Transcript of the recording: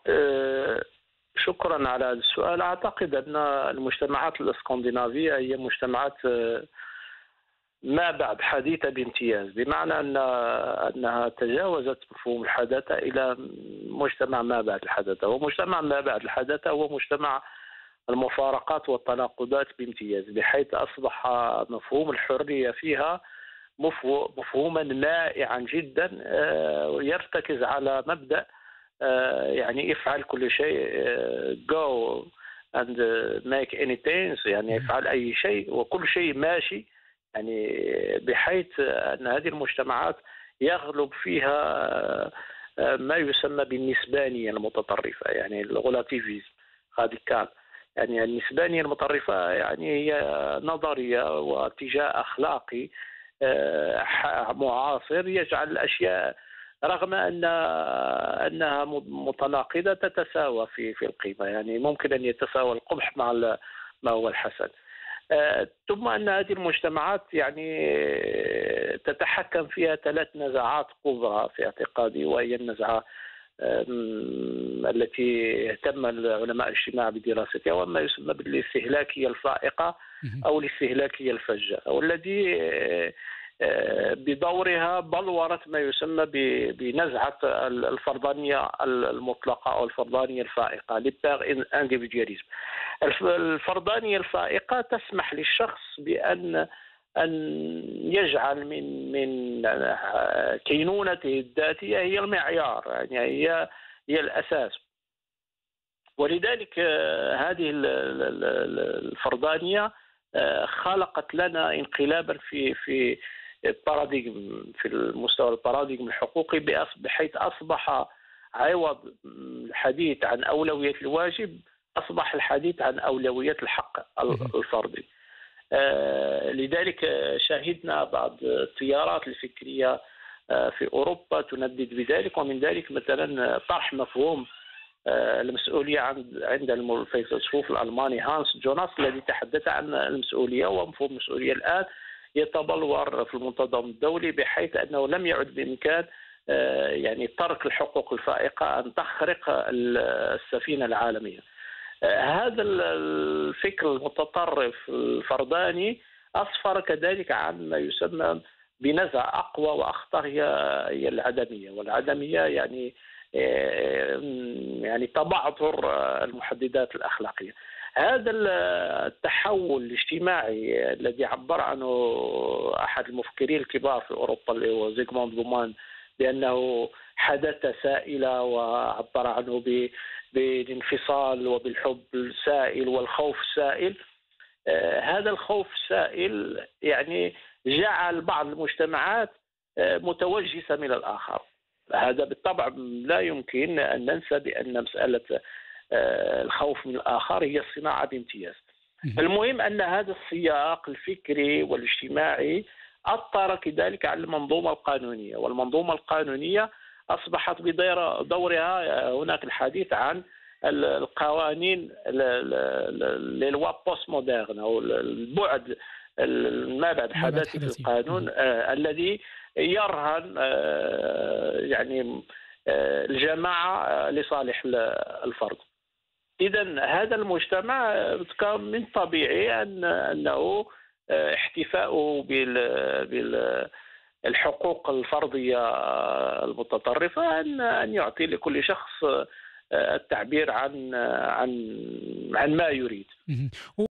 آه، شكرا على هذا السؤال. أعتقد أن المجتمعات الاسكندنافية هي مجتمعات ما بعد حديثة بامتياز، بمعنى أنها تجاوزت مفهوم الحداثة إلى مجتمع ما بعد الحداثة. ومجتمع ما بعد الحداثة هو مجتمع المفارقات والتناقضات بامتياز، بحيث أصبح مفهوم الحرية فيها مفهوما مائعا جدا، يرتكز على مبدأ يعني افعل كل شيء، go and make anything، يعني اهم. افعل أي شيء وكل شيء ماشي. يعني بحيث أن هذه المجتمعات يغلب فيها ما يسمى بالنسبانية المتطرفة، يعني الغولاتيفيزم راديكال. يعني النسبانية المتطرفة يعني هي نظرية واتجاه أخلاقي معاصر يجعل الأشياء رغم أنها متناقضة تتساوى في القيمة. يعني ممكن أن يتساوى القبح مع ما هو الحسن. ثم أن هذه المجتمعات يعني تتحكم فيها ثلاث نزعات كبرى في اعتقادي، وهي النزعة التي اهتم علماء الاجتماع بدراستها، وما يسمى بالاستهلاكية الفائقة اهم. أو الاستهلاكية الفجة، والذي بدورها بلورت ما يسمى بنزعة الفردانية المطلقة أو الفردانية الفائقة، ليبر انديفيدياليزم. الفردانية الفائقة تسمح للشخص بأن يجعل من كينونته الذاتية هي المعيار، يعني هي الأساس. ولذلك هذه الفردانية خلقت لنا انقلابا في الباراديغم، في المستوى الباراديغم الحقوقي، بحيث أصبح عوض الحديث عن أولوية الواجب أصبح الحديث عن أولوية الحق اهم. الفردي. لذلك شاهدنا بعض التيارات الفكرية في أوروبا تندد بذلك، ومن ذلك مثلا طرح مفهوم المسؤولية عند الفيلسوف الألماني هانس جوناس، الذي تحدث عن المسؤولية. ومفهوم المسؤولية الآن يتبلور في المنتظم الدولي، بحيث أنه لم يعد بإمكان يعني ترك الحقوق الفائقة أن تخرق السفينة العالمية. هذا الفكر المتطرف الفرداني أسفر كذلك عن ما يسمى بنزعة أقوى وأخطر، هي العدمية. والعدمية يعني تبعثر المحددات الأخلاقية. هذا التحول الاجتماعي الذي عبر عنه أحد المفكرين الكبار في أوروبا اللي هو زيغموند بومان بأنه حدث سائلة، وعبر عنه بالانفصال وبالحب السائل والخوف السائل. هذا الخوف السائل يعني جعل بعض المجتمعات متوجسة من الآخر. هذا بالطبع لا يمكن أن ننسى بأن مسألة الخوف من الآخر هي صناعة بامتياز. اهم. المهم أن هذا السياق الفكري والاجتماعي أثر كذلك على المنظومة القانونية، والمنظومة القانونية أصبحت بدورها هناك الحديث عن القوانين للوا بوست مودرن، أو البعد ما بعد ما بعد حداثي في حدثي. القانون، اهم. الذي يرهن يعني الجماعة لصالح الفرد. إذا هذا المجتمع كان من طبيعي أنه احتفاؤه بالحقوق الفردية المتطرفة أن يعطي لكل شخص التعبير عن ما يريد. اهم.